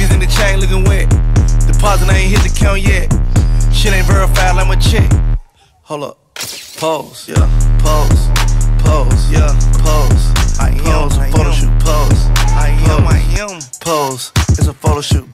Keys in the chain looking wet. Deposit ain't hit the count yet. Shit ain't verified like my check. Hold up. Pose, yeah. Pose, pose, yeah. Pose. I am a photo shoot. Pose. I am. Pose. It's a photo shoot.